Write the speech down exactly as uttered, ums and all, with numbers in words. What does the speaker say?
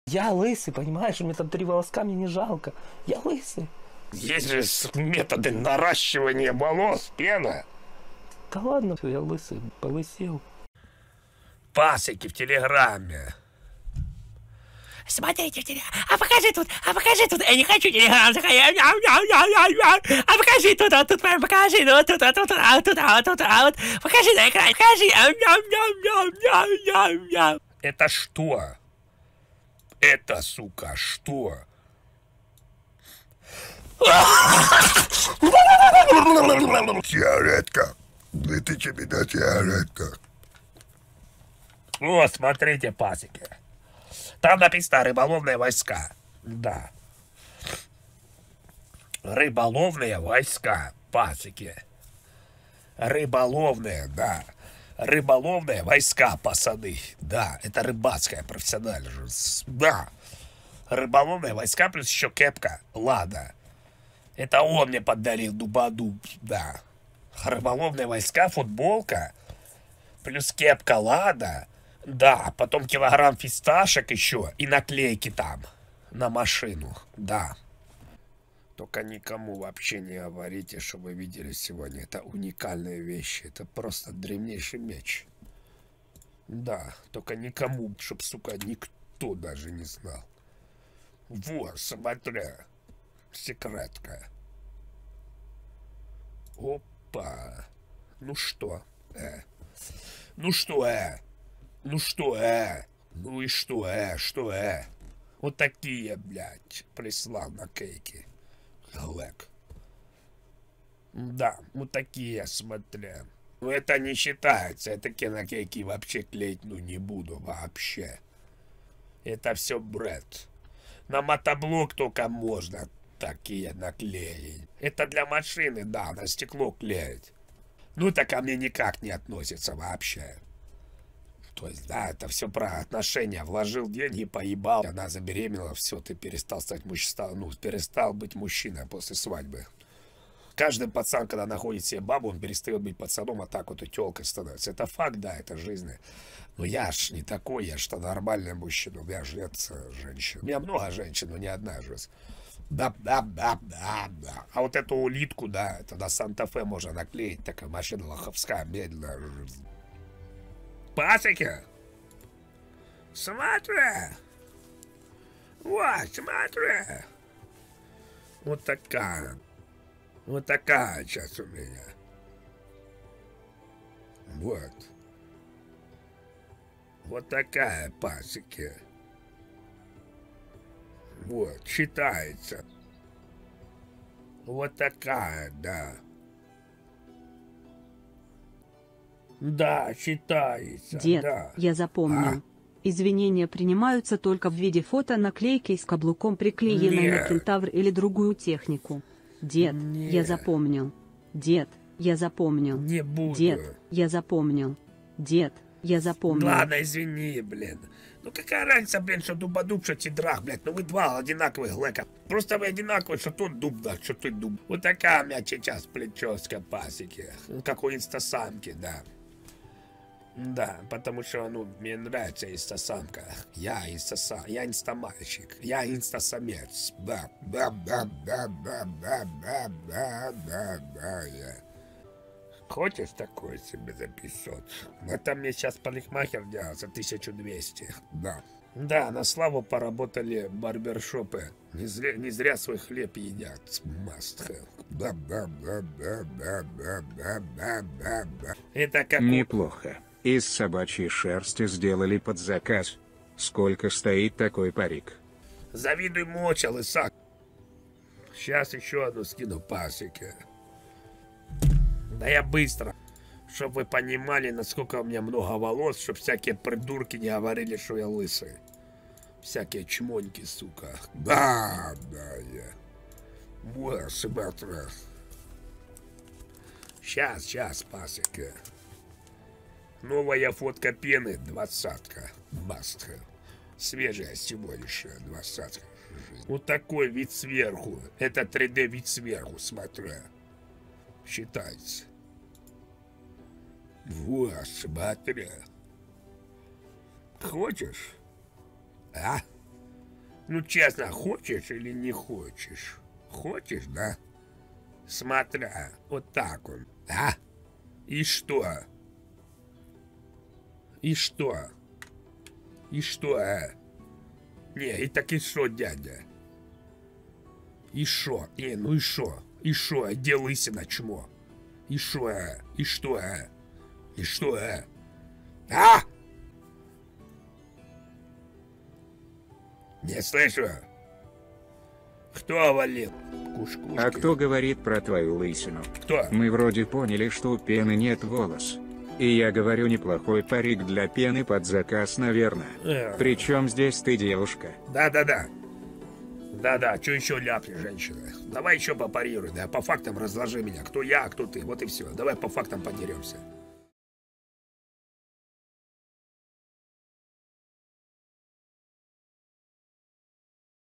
Я лысый, понимаешь? У меня там три волоска, мне не жалко. Я лысый. Есть же методы наращивания волос, пена. Да ладно, я лысый, полысел. Пасеки в Телеграме. Смотрите в Телеграм. А покажи тут, а покажи тут. Я не хочу Телеграм. А покажи тут, а тут, покажи, ну тут, а тут, а тут, а тут, а вот. Покажи на экран, покажи. Это что? Это, сука, что? Сигаретка. Вытащи меня, сигаретка. О, смотрите, пасеки. Там написано рыболовные войска. Да. Рыболовные войска, пасеки. Рыболовные, да. Рыболовные войска, пацаны. Да, это рыбацкая профессиональная жизнь. Да. Рыболовные войска плюс еще кепка. Ладно. Это он мне подарил дубаду. Да. Рыболовные войска, футболка. Плюс кепка, ладно. Да, потом килограмм фисташек еще и наклейки там на машину, да. Только никому вообще не говорите, что вы видели сегодня. Это уникальные вещи, это просто древнейший меч. Да, только никому, чтоб, сука, никто даже не знал. Вот, смотри, секретка. Опа. Ну что, э? Ну что, э? Ну что, э? Ну и что, э? Что, э? Вот такие, блядь, прислал на кейки. Глэк. Да, вот такие, смотри. Ну это не считается. Я такие наклейки вообще клеить, ну, не буду вообще. Это все бред. На мотоблок только можно такие наклеить. Это для машины, да, на стекло клеить. Ну, так ко мне никак не относится вообще. То есть, да, это все про отношения. Вложил деньги, поебал, она забеременела, все, ты перестал стать мужчиной, ну, перестал быть мужчиной после свадьбы. Каждый пацан, когда находит себе бабу, он перестает быть пацаном, а так вот и тёлкой становится. Это факт, да, это жизнь. Но я ж не такой, я что нормальный мужчина, у меня ж нет женщин. У меня много женщин, но не одна же. Да, да, да, да, да. А вот эту улитку, да, это на Санта-Фе можно наклеить, такая машина лоховская, медленная. Пасеки. Смотри. Вот, смотри. Вот такая. Вот такая сейчас у меня. Вот. Вот такая, пасеки. Вот, считается. Вот такая, да. Да, считается. Дед, да. я запомнил. А? Извинения принимаются только в виде фото наклейки с каблуком, приклеенной Нет. на кентавр или другую технику. Дед, Нет. я запомнил. Дед, я запомнил. Не буду. Дед, я запомнил. Дед, я запомнил. Ладно, извини, блин. Ну какая разница, блин, что дубодуб, что тидрах, блядь. Ну вы два одинаковых глэка. Просто вы одинаковые, что тот дуб, да, что ты дуб. Вот такая у меня сейчас прическа, пасеки. Как у инстасамки, да. Да, потому что, ну, мне нравится инстасамка. Я инстасам, я инстамальщик, я инстасамец. Да, да, да, да, да, да, да, да, да, да, я. Хочешь такое себе записать? Это мне сейчас парикмахер делал за тысячу двести. Да. Да, на славу поработали барбершопы. Не зря, не зря свой хлеб едят. Must have. Да, да, да, да, да, да, да, да, да, да. Это как... Неплохо. Из собачьей шерсти сделали под заказ. Сколько стоит такой парик? Завидуй моча, лысак. Сейчас еще одну скину, пасеки. Да я быстро. Чтоб вы понимали, насколько у меня много волос, чтоб всякие придурки не говорили, что я лысый. Всякие чмоньки, сука. Да, да, я. Вот, смотри. Сейчас, сейчас, пасеки. Новая фотка пены, двадцатка. Баста. Свежая сегодняшняя двадцатка. Вот такой вид сверху. Это три дэ вид сверху, смотри. Считается. Вот, смотри. Хочешь? А? Ну, честно, хочешь или не хочешь? Хочешь, да? Смотря, вот так он, а? И что? И что? И что, а? Не, и так и что, дядя? И шо? Не, ну и шо? И шо? Где лысина, чмо? И шо, а? И что, а? И что, а? А? Не слышу. Кто валил? Кушкушки. А кто говорит про твою лысину? Кто? Мы вроде поняли, что у пены нет волос. И я говорю, неплохой парик для пены под заказ, наверное. Э. Причем здесь ты девушка? Да-да-да. Да-да, что еще ляпнешь, женщина? Давай еще попарируй, да, по фактам разложи меня. Кто я, а кто ты, вот и все. Давай по фактам подеремся.